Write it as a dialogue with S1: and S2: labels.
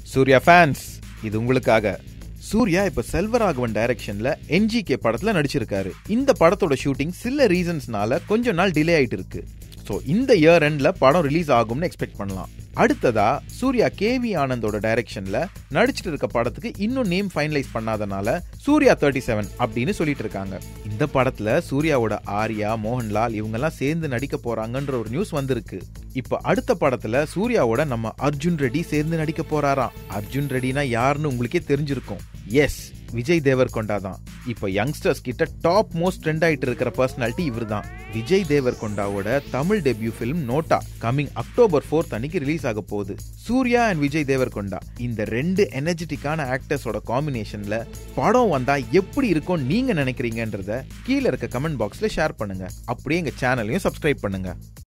S1: Surya fans, இது உங்களுக்காக. சூர்யா இப்ப செல்வராகவன் டைரக்ஷன்ல NGK படத்துல நடிச்சிருக்காரு. இந்த படத்தோட ஷூட்டிங் சில ரீசன்ஸ்னால கொஞ்ச நாள் டிலே ஆயிட்டு இருக்கு. ஸோ இந்த இயர் எண்ட்ல படம் ரிலீஸ் ஆகும்னு எக்ஸ்பெக்ட் பண்ணலாம். அடுத்ததா சூர்யா KV ஆனந்தோட டைரக்ஷன்ல நடிச்சிட்டு இருக்க படத்துக்கு இன்னும் நேம் ஃபைனலைஸ் பண்ணாதனால சூர்யா 37 அப்படின்னு சொல்லிட்டு இருக்காங்க. இந்த படத்துல சூர்யாவோட ஆர்யா, மோகன்லால் இவங்கெல்லாம் சேர்ந்து நடிக்க போறாங்கன்ற ஒரு நியூஸ் வந்திருக்கு. இப்ப அடுத்த படத்துல சூர்யாவோட நம்ம அர்ஜுன் ரெட்டி சேர்ந்து நடிக்க போறாராம். அர்ஜுன் ரெட்டினா யாருன்னு உங்களுக்கே தெரிஞ்சிருக்கும். எஸ், விஜய் தேவர்கொண்டா தான். இப்ப யங்ஸ்டர்ஸ் கிட்ட டாப் மோஸ்ட் ட்ரெண்ட் ஆயிட்டு இருக்கிற பர்சனாலிட்டி இவர் தான். விஜய் தேவர்கொண்டாவோட Tamil debut film Nota coming October 4th அன்னைக்கு ரிலீஸ் ஆக போகுது. சூர்யா அண்ட் விஜய் தேவர்கொண்டா இந்த ரெண்டு எனர்ஜெட்டிக்கான ஆக்டர்ஸோட காம்பினேஷன்ல படம் வந்தா எப்படி இருக்கும் நீங்க நினைக்கிறீங்கன்றத கீழே இருக்க கமெண்ட் பாக்ஸ்ல ஷேர் பண்ணுங்க. அப்படியே எங்க சேனலையும் சப்ஸ்கிரைப் பண்ணுங்க.